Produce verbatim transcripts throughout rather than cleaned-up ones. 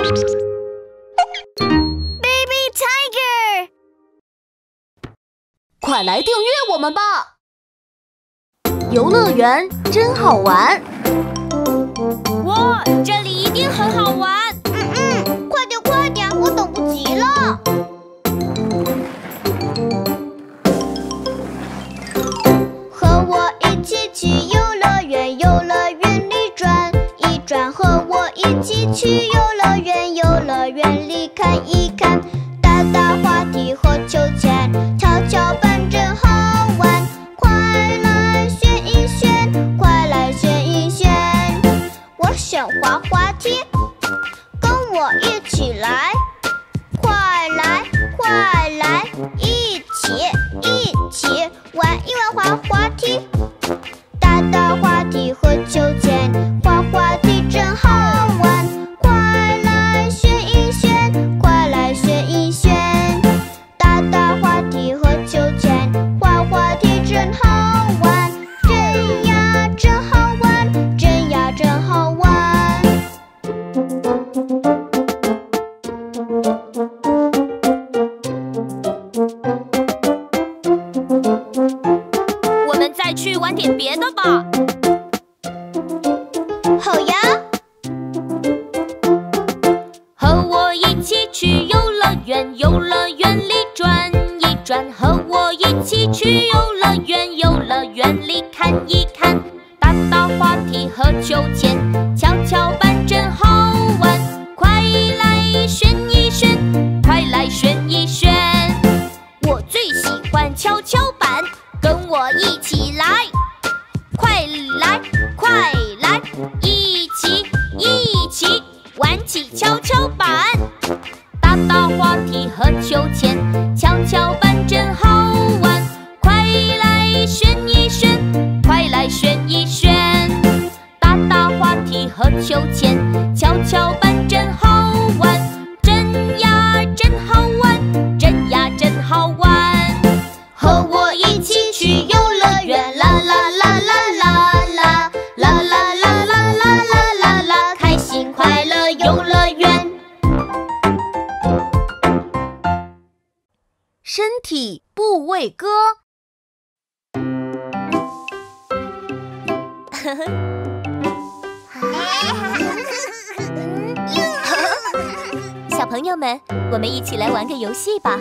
Baby Tiger， 快来订阅我们吧！游乐园真好玩。 哇，这里一定很好玩。 嗯嗯，快点快点，我等不及了。和我一起去游乐园，游乐园里转一转。和我一起去游乐园，游乐园里看一看。打打滑梯和秋千，跷跷板真好玩。快来选一选，快来选一选。我选滑滑梯，跟我一起来。快来快来，一起一起玩一玩滑滑梯。打打滑梯和秋千，滑滑梯真好玩。快来选一选，快来选一选。打打滑梯和秋千，滑滑梯真好玩。真呀真好玩，真呀真好玩。 我们再去玩点别的吧。 好呀。 和我一起去游乐园，游乐园里转一转。和我一起去游乐园，游乐园里看一看。打打滑梯和秋千，跷跷板真好玩。快来选一选，快来选一选。我最喜欢跷跷板，跟我一起来。快来快来，一起一起玩起跷跷板。打打滑梯和秋千，跷跷板真好玩。快来选一选，快来选一选。打打滑梯和秋千，跷跷板真好玩。真呀真好玩，真呀真好玩。和我一起去游乐园，啦啦啦啦啦啦啦啦啦啦啦啦啦啦，开心快乐游乐园。 身体部位歌。 小朋友们，我们一起来玩个游戏吧。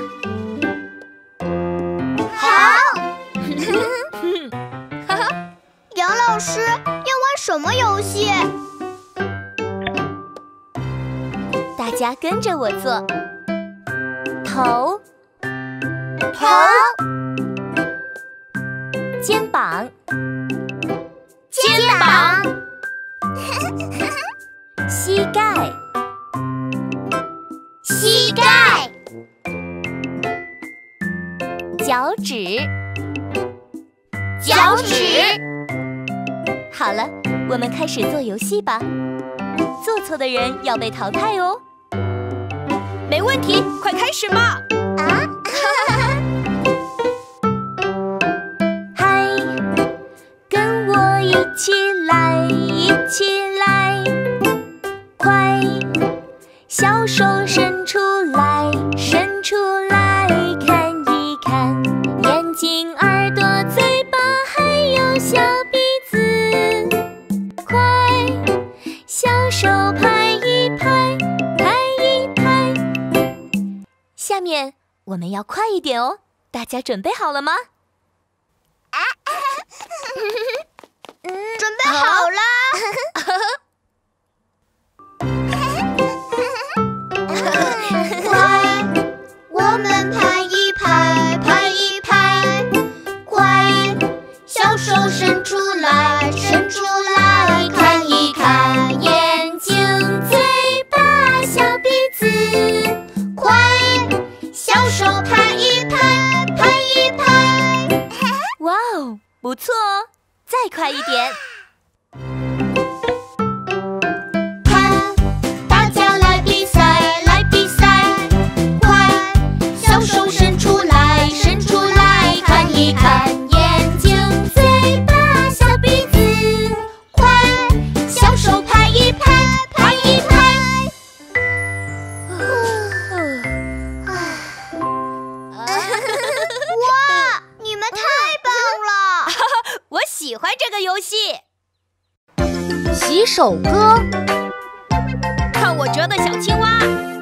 好。杨老师要玩什么游戏？ 大家跟着我做。头， 头， 肩膀， 肩膀， 膝盖， 膝盖， 脚趾， 脚趾。 好了，我们开始做游戏吧。做错的人要被淘汰哦。没问题，快开始吧。 啊！ 嗨，跟我一起来，一起来，快，小手伸出来，伸出来看一看，眼睛、耳朵、嘴巴还有小鼻子，快，小手拍一拍，拍一拍。下面我们要快一点哦，大家准备好了吗？ 准备好了。快，我们拍一拍，拍一拍。快，小手伸出来，伸出来看一看，眼睛、嘴巴、小鼻子。快，小手拍一拍，拍一拍。 哇哦，不错哦，再快一点。 看，大家来比赛，来比赛。快，小手伸出来，伸出来看一看，眼睛、嘴巴、小鼻子。快，小手拍一拍，拍一拍。 首歌。 看我折的小青蛙，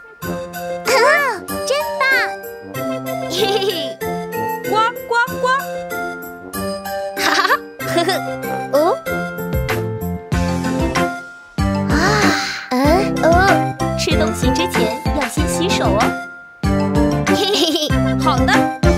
真棒！ 嘿嘿嘿，呱呱呱！哈哈哈，呵呵， 哦，啊，嗯，哦， 吃东西之前要先洗手哦。嘿嘿嘿，好的。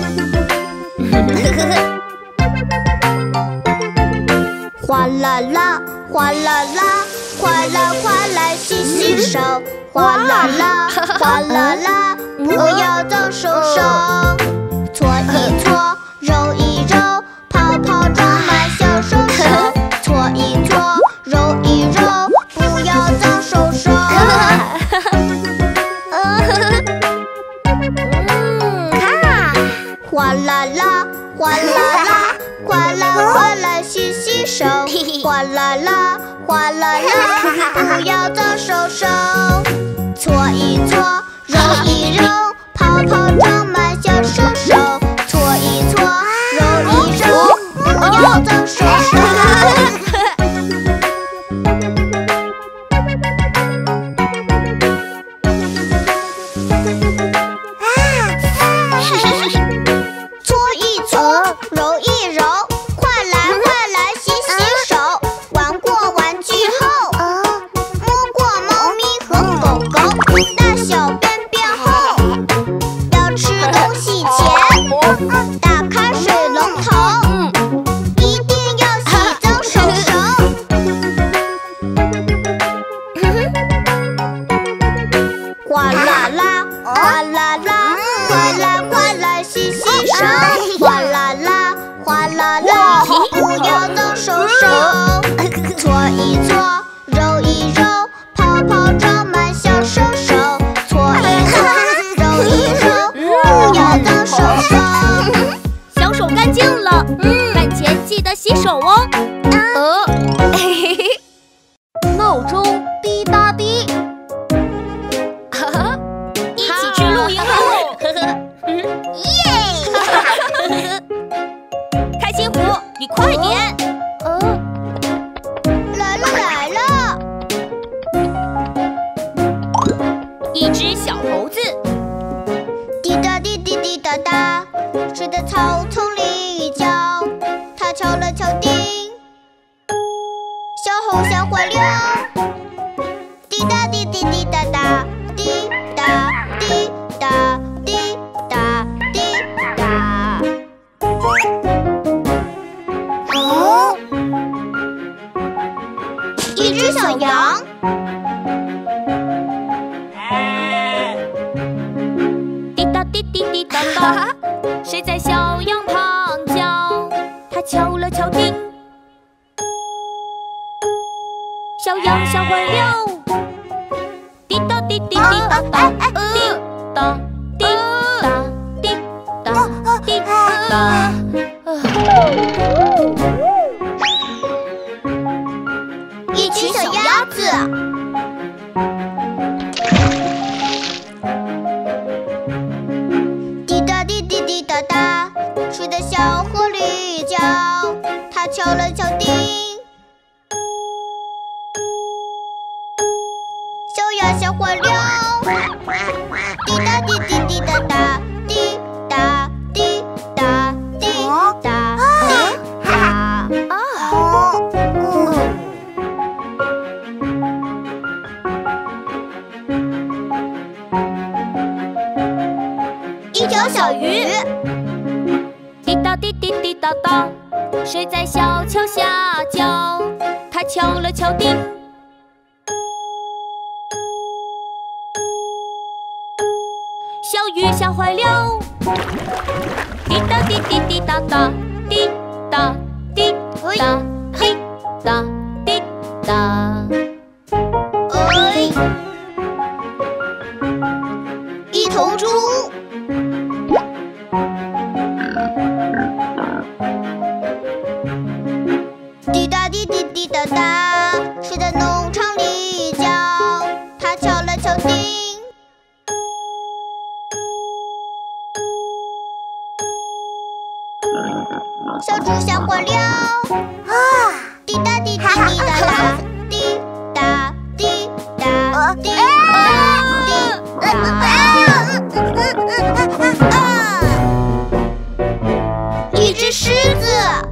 哗啦啦，哗啦啦，快来快来洗洗手，哗啦啦，哗啦啦，不要脏手手，搓一搓，揉一揉，泡泡装满小手手，搓一搓，揉一揉，不要脏手手。哗啦啦，哗啦啦，快来快来洗洗手，哗啦啦，哗啦啦，不要脏手手，搓一搓，揉一揉，泡泡装满小手手，搓一搓，揉一揉，不要脏手手。揉一揉，快来快来洗洗手，玩过玩具后，摸过猫咪和狗狗，大小便便后，要吃东西前，打开水龙头，一定要洗脏手手。哗啦啦，哗啦啦，快来快来洗洗手，哗啦啦。哗啦啦，不要脏手手，搓一搓，揉一揉，泡泡装满小手手，搓一搓，揉一揉，不要脏手手。 小手干净了，饭前记得洗手哦。呃，嘿嘿嘿， 闹钟滴答滴， 哈哈，一起去露营喽！呵呵，耶！开心果，你快点！ 哦，来了来了！ 一只小猴子， 滴答滴滴滴答答，睡在草丛里一觉，它敲了敲钉，小猴吓坏了。滴答滴滴滴答答，滴答滴答滴答滴答。哦，一只小羊， 滴答滴滴滴答答，谁在小羊旁叫？它敲了敲钉，小羊吓坏了。滴答滴滴滴答答，滴答滴答滴答滴答。 一群小鸭子，滴答滴滴滴答答，睡在小河里一觉，它敲了敲钉，小鸭吓坏了。滴答滴滴滴答答，滴答滴答滴答滴答。啊！一条小鱼， 滴答滴滴滴答答，谁在小桥下叫？它敲了敲钉，小鱼吓坏了。滴答滴滴滴答答，滴答滴答滴答滴答。 哎，一头猪，滴答滴滴滴答答，睡在农场里一觉，它敲了敲钉，小猪吓坏了。啊！滴答滴滴滴答答，滴叮叮叮，一只狮子。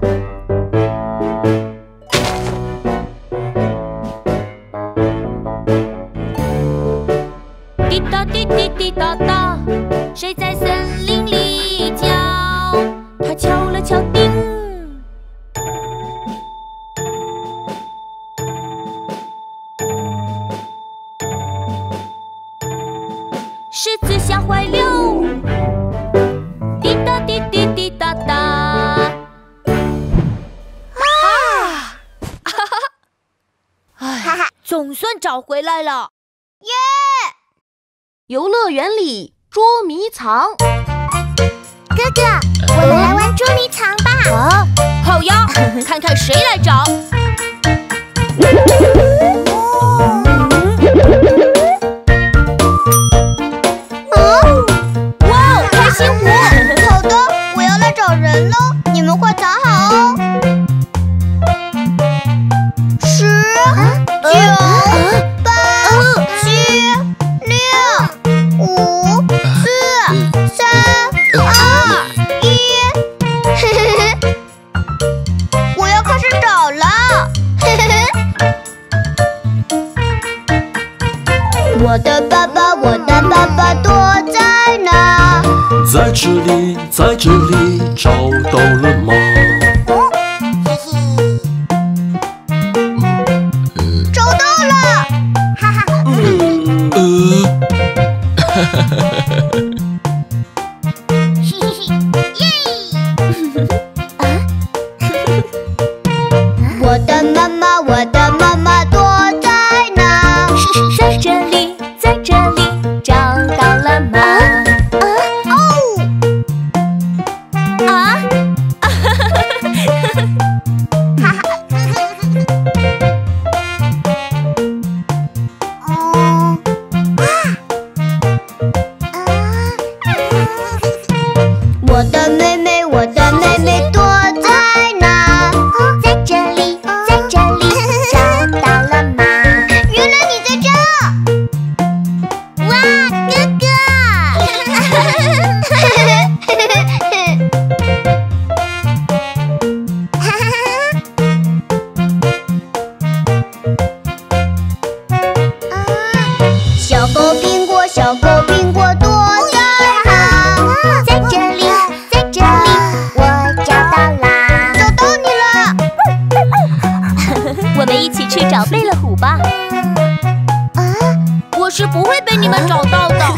滴答滴滴滴答答，谁在森林里叫？他敲了敲钉。狮子吓坏了，滴答滴滴滴答答。啊！哈哈！哎，总算找回来了。 耶！ 游乐园里捉迷藏。 哥哥，我们来玩捉迷藏吧。 啊，好呀，看看谁来找。哇，开心果！ 好的，我要来找人喽，你们快藏好哦。十、九、八、七、六、五、四、三、二、一。嘿嘿嘿，我要开始找了。嘿嘿嘿。我的爸爸，我的爸爸躲在哪？ 在这里，在这里，找到了吗？ 找到了！哈哈。 呃，哈哈哈哈。 嘿嘿嘿，耶！我的妈妈，我的妈妈躲在哪？ 在这里，在这里，找到了吗？ 我的妹妹，我的妹妹躲在哪？ 在这里，在这里，找到了吗？ 原来你在这！哇，哥哥！小狗苹果，小狗苹果躲在哪？ 在这里，在这里，我找到啦！ 找到你了！ 我们一起去找贝勒虎吧。啊，我是不会被你们找到的。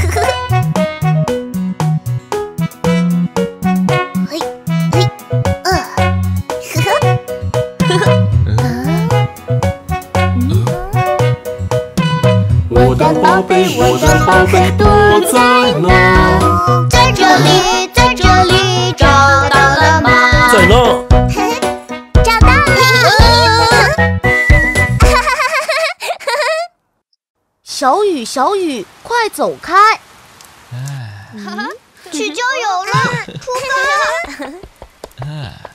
嘿，嘿，呃，呵呵，呵呵。 我的宝贝，我的宝贝躲在哪？ 在这里，在这里，找到了吗？ 在那。 找到了！ 小雨，小雨，快走开！ 去郊游了，出发！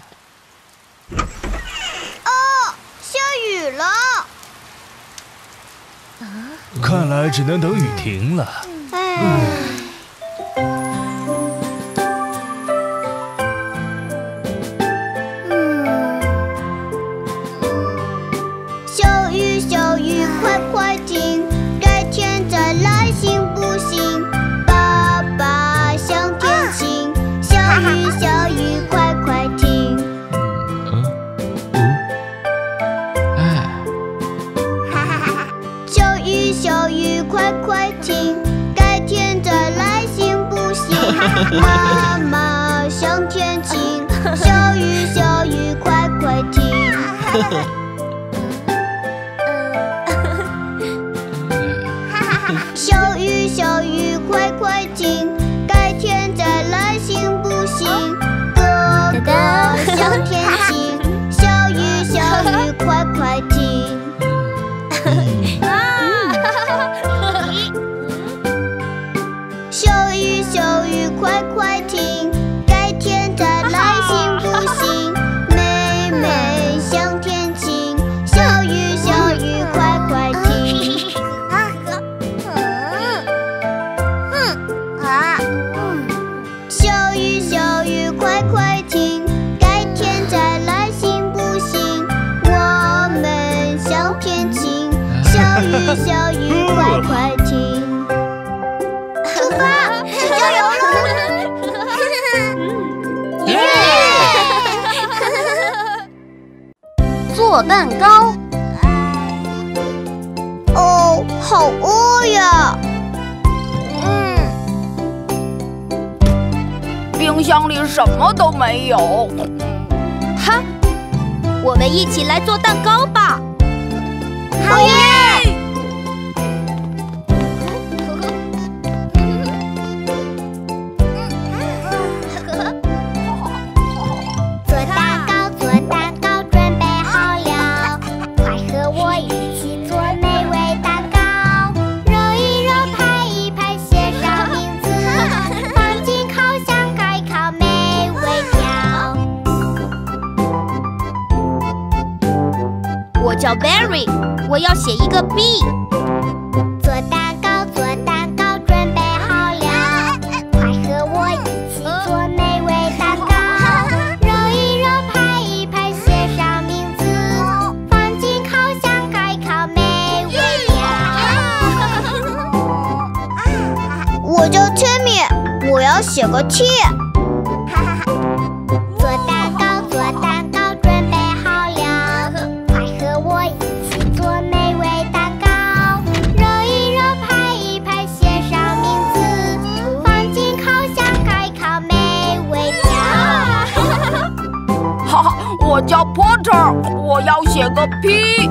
哦，下雨了。 看来只能等雨停了。 哎。小雨，小雨，快快停，改天再来行不行？爸爸向天请，小雨，小雨，快快停。小雨，小雨，快快停，改天再来行不行？妈妈向天请，小雨，小雨，快快停。小雨，小雨，快快停，改天再来行不行？哥哥向天请，小雨，小雨，快快停。小雨，小雨，快快停，改天再来行不行？妹妹向天请，小雨，小雨，快快停。 小雨快快停。出发，加油喽！ 耶！做蛋糕。 哦，好饿呀！嗯， 冰箱里什么都没有。 哈，我们一起来做蛋糕吧！ 好耶！做蛋糕，做蛋糕，准备好了，快和我一起做美味蛋糕。揉一揉，拍一拍，写上名字，放进烤箱开烤，美味调。 我叫 Berry， 我要写一个 B。 做蛋糕，做蛋糕，准备好了，快和我一起做美味蛋糕。揉一揉，拍一拍，写上名字，放进烤箱开烤，美味调。我叫 Timmy， 我要写个 T。做蛋糕，做蛋糕，准备好了，快和我一起做美味蛋糕。揉一揉，拍一拍，写上名字，放进烤箱开烤，美味调。 哈哈，我叫 Porter， 我要写个 P。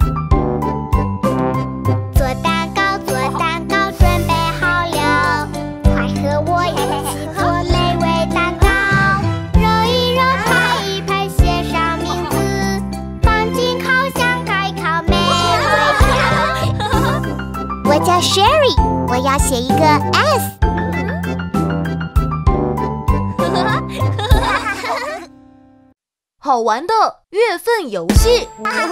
做蛋糕，做蛋糕，准备好了，快和我一起做美味蛋糕。揉一揉，拍一拍，写上名字，放进烤箱开烤，美味调。我叫 Sherry， 我要写一个 S。 好玩的月份游戏。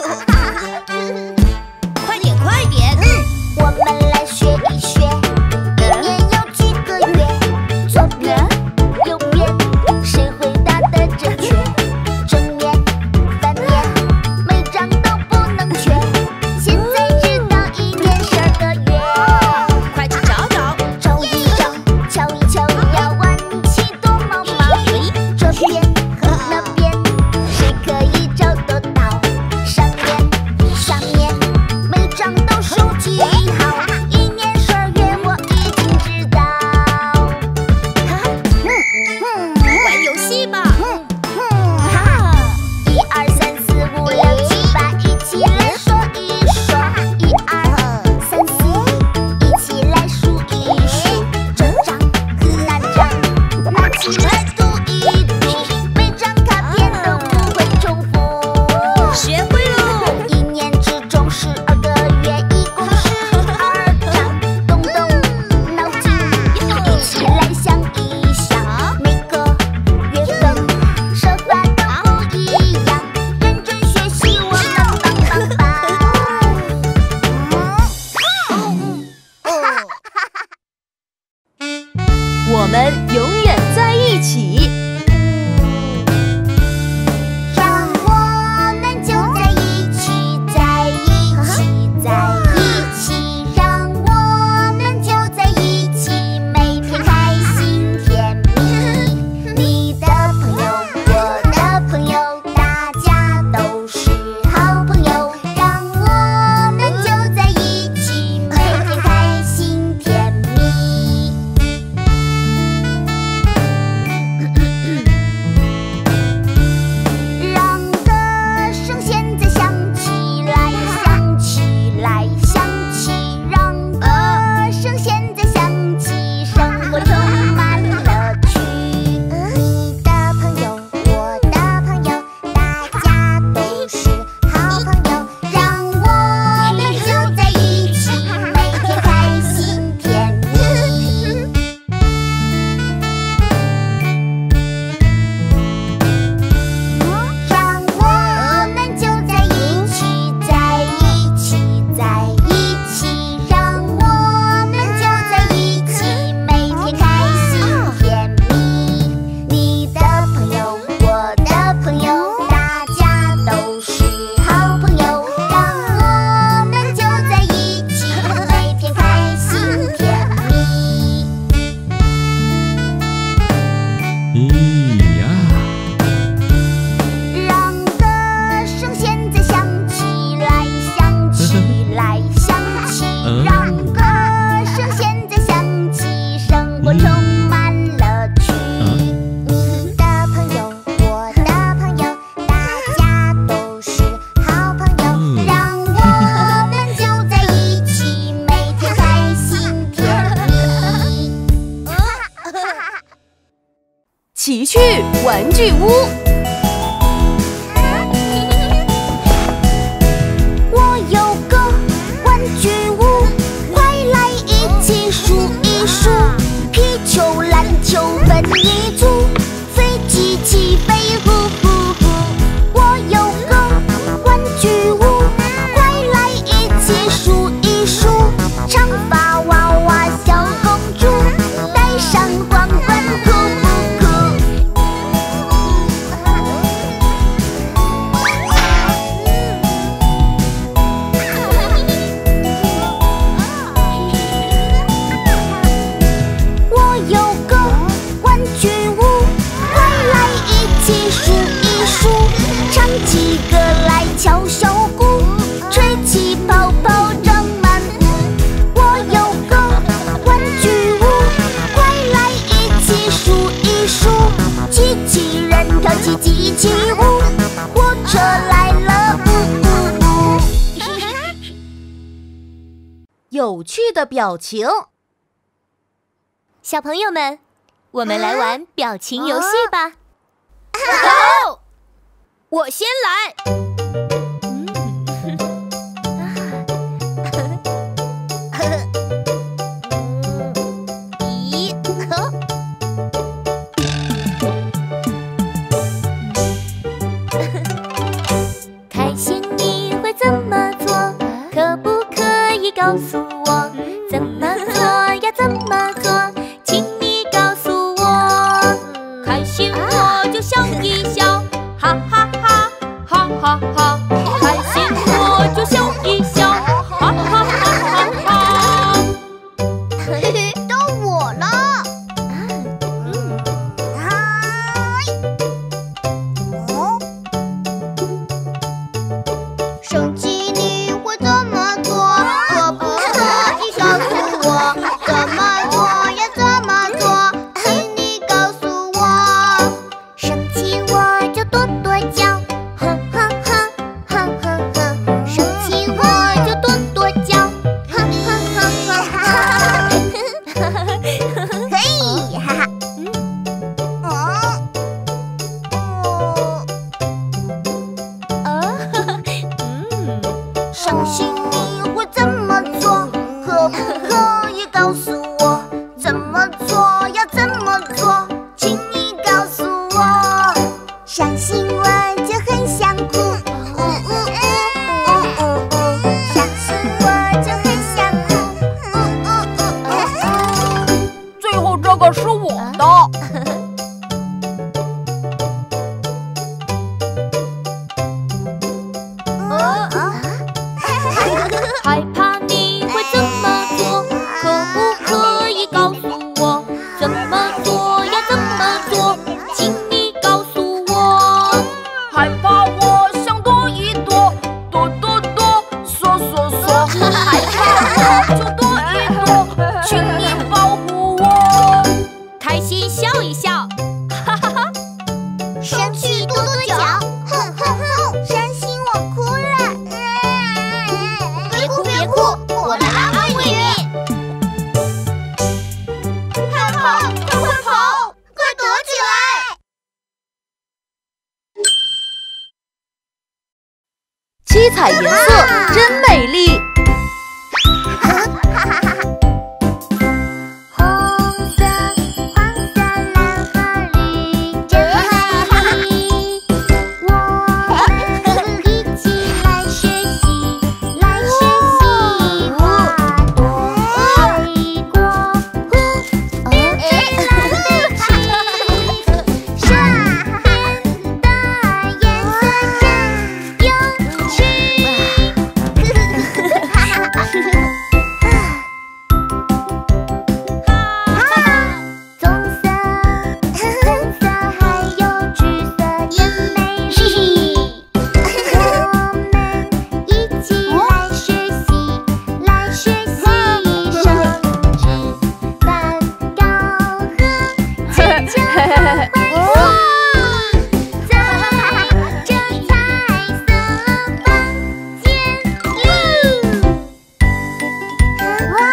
快点，快点！ 我们来学一学，一年有几个月？左边、右边，谁回答的正确？正面、反面，每张都不能缺。现在知道一年十二个月， 快去找找！ 找一找，瞧一瞧，要玩起躲猫猫。这边和那边，谁可以找得到？上面、下面，每张都数记好。一年十二月，我已经知道。 玩游戏吧！ 一二三四五六七八，一起来说一说。一二三四，一起来数一数。这张那张，拿起来读一读，每张卡片都不会重复。 学会喽！ 一年之中十二个月，一共十二张。动动脑筋，一起来想一想，每个月份说法都不一样。认真学习，我们棒棒棒！ 我们永远在一起。 让我们就在一起，在一起，在一起。让我们就在一起，每天开心甜蜜。你的朋友，我的朋友，大家都是好朋友。让我们就在一起，每天开心甜蜜。 奇趣玩具屋。 我有个玩具屋，快来一起数一数，皮球、篮球分一组，飞机起飞呼呼呼。我有个玩具屋，快来一起数一数，长发娃娃小公主，戴上皇冠酷不酷？我有个玩具屋，快来一起数一数，唱起歌来敲小鼓，吹起泡泡装满屋。我有个玩具屋，快来一起数一数，机器人跳起机器舞，火车来了呜呜呜。 有趣的表情。 小朋友们，我们来玩表情游戏吧。 好，我先来。 咦，开心你会怎么做？可不可以告诉我？怎么做呀？怎么做？请你告诉我。开心我就笑一笑，哈哈哈，哈哈哈。开心我就笑一笑，哈哈哈哈哈。 到我了。生气你会怎么做？可不可以告诉我？怎么做呀？怎么做？请你告诉我。生气我就跺跺脚，哈哈哈，哈哈哈。生气我就跺跺脚，哈哈哈哈哈。嘿，哈哈。伤心你会怎么做？可不可以告诉我？怎么做呀？怎么做？请你告诉我。伤心我就很想哭，呜呜呜，呜呜呜。伤心我就很想哭，呜呜呜，呜呜。 最后这个是我的。 害怕你会怎么做？可不可以告诉我？怎么做呀？怎么做？请你告诉我。 害怕我想躲一躲，躲躲躲，缩缩缩。害怕我就躲一躲，请你保护我。 开心笑一笑，哈哈哈。 生气跺跺脚，哼哼哼。伤心我哭了，别哭别哭，我来安慰你。害怕，快快跑，快躲起来！ 七彩颜色真美丽。 红色、黄色、蓝和绿，真美丽。我们一起来学习，来学习花朵、水果、蝴蝶、蓝的旗。身边的颜色真有趣。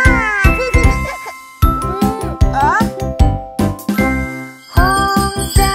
红色。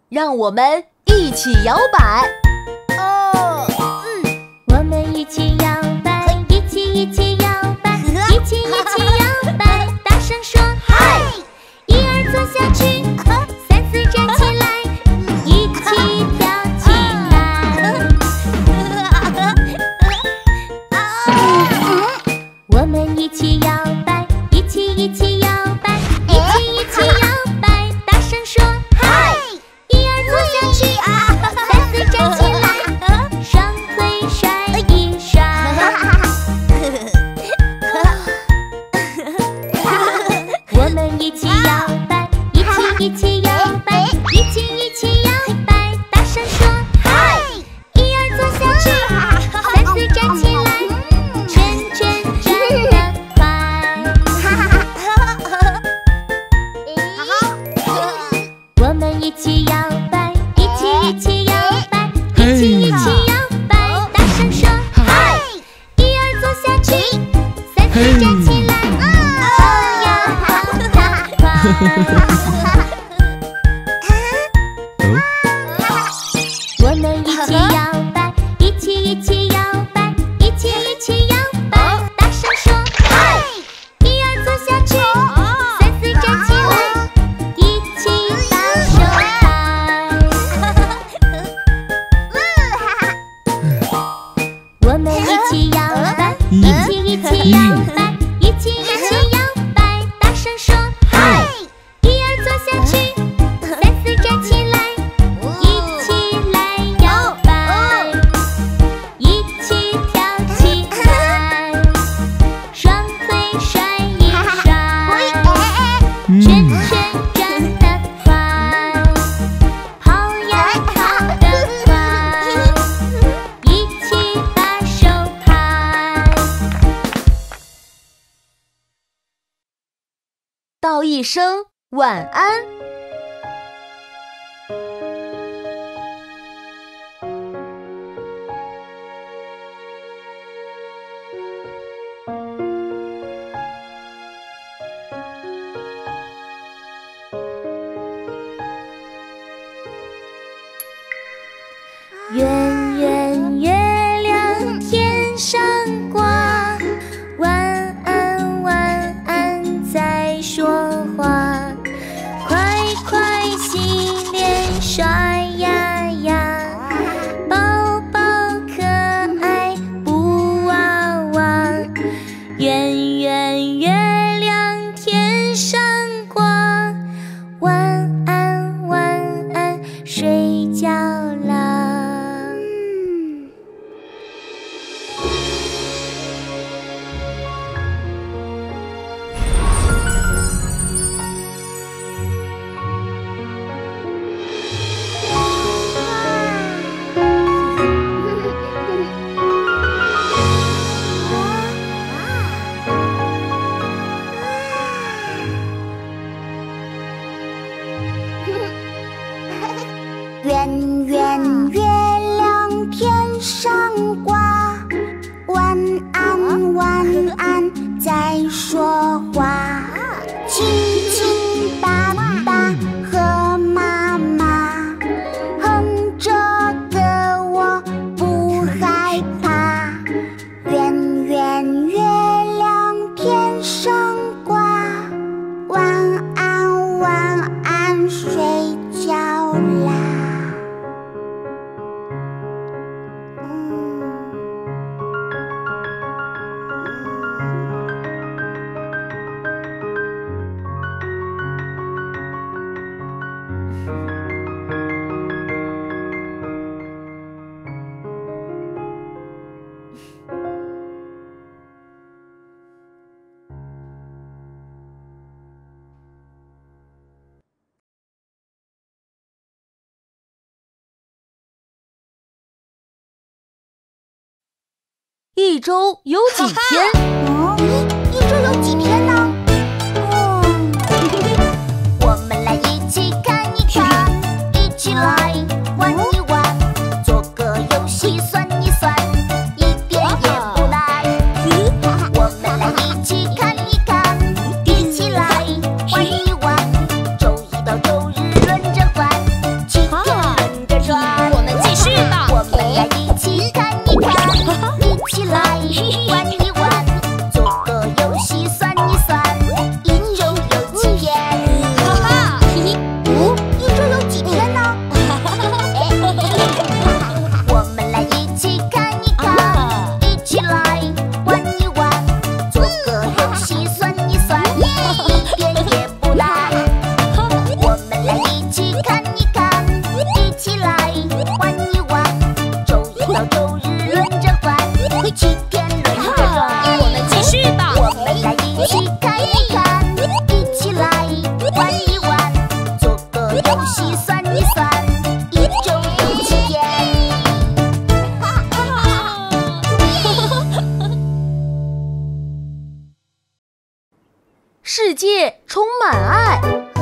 让我们一起摇摆。 哦， 我们一起摇摆，一起一起摇摆，一起一起摇摆，大声说嗨！一二坐下去，三四站起来，一起跳起来。我们一起摇摆，一起一起摇摆，一起一起摇摆，大声说嗨！一二坐下去，三四站起来，双腿甩一甩。我们一起摇摆，一起一起摇摆，一起一起摇摆，大声说嗨！一二坐下去，三四站起来，圈圈转得快。我们一起摇摆，一起一起摇摆，一起一起摇摆，大声说嗨！一二坐下去，三四站起来，跑呀跑得快。我们一起摇摆，一起一起摇摆，一起一起摇摆，大声说嗨！一二坐下去，三四站起来，一起把手拍。我们一起摇摆，一起一起摇摆，一起一起摇摆，大声说嗨！一二坐下去，三四站起来，一起来摇摆，一起跳起来，双腿甩一甩，圈圈转得快，跑呀跑得快，一起把手拍。 道一声晚安。 圆圆月亮天上挂，晚安晚安在说话，快快洗脸刷牙呀，宝宝可爱布娃娃。圆圆月亮天上挂，晚安晚安睡觉啦。 圆圆月亮天上挂，晚安晚安在说话，亲亲爸爸和妈妈，哼着歌我不害怕。圆圆月亮天上挂，晚安晚安睡觉啦。 一周有几天？ 嗯，一周有几天呢？嗯，我们来一起看一看，一起来玩一玩，做个游戏算一算，一点也不难。我们来一起看一看，一起来玩一玩，周一到周日轮着换，七起来玩一玩，做个游戏算一算，一周有几天？哈哈，嗯，一周有几天呢？我们来一起看一看，一起来玩一玩，做个游戏算一算，一点也不难。我们来一起看一看，一起来玩一玩，周一到周日轮着换，七天轮着转。 我们继续吧。 我们来一起看一看，一起来玩一玩，做个游戏算一算，一周有几天？ 世界充满爱。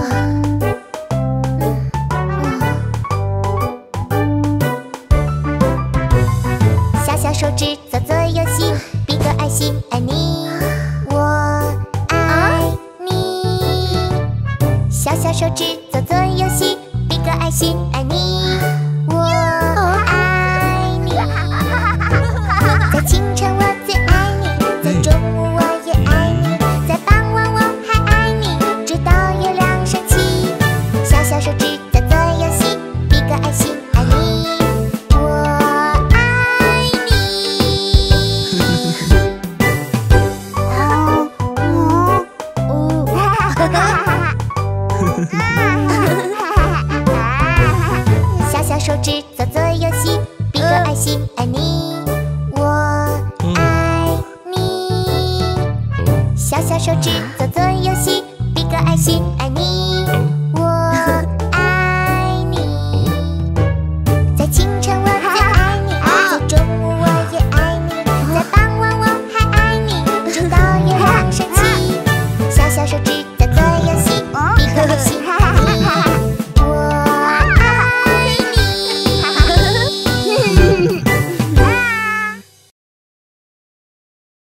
小小手指做做游戏，比个爱心，爱你，我爱你。小小手指做做游戏，比个爱心，爱你，我爱你。在清晨。